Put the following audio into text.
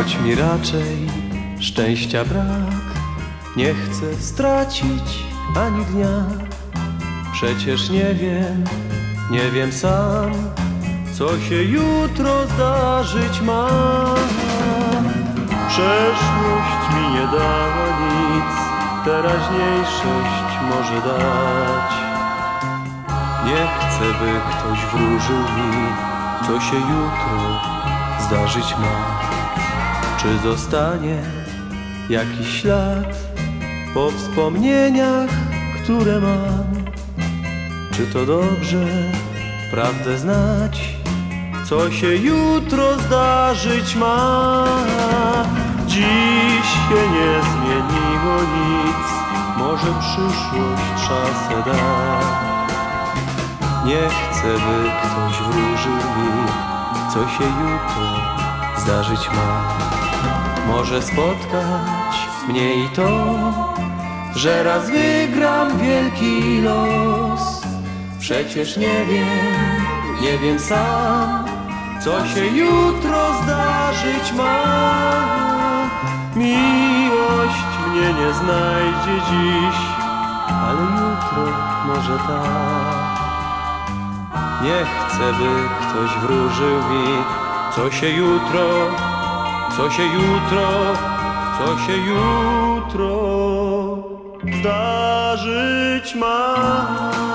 Choć mi raczej szczęścia brak, nie chcę stracić ani dnia. Przecież nie wiem sam, co się jutro zdarzyć ma. Przeszłość mi nie dała nic, teraźniejszość może dać. Nie chcę, by ktoś wróżył mi, co się jutro zdarzyć ma. Czy zostanie jakiś ślad po wspomnieniach, które mam? Czy to dobrze prawdę znać, co się jutro zdarzyć ma? Dziś się nie zmieniło nic, może przyszłość szasę da. Nie chcę, by ktoś wróżył mi, co się jutro zdarzyć ma. Może spotkać mnie i to, że raz wygram wielki los. Przecież nie wiem sam, co się jutro zdarzyć ma. Miłość mnie nie znajdzie dziś, ale jutro może tak. Nie chcę, by ktoś wróżył mi, co się jutro zdarzyć ma.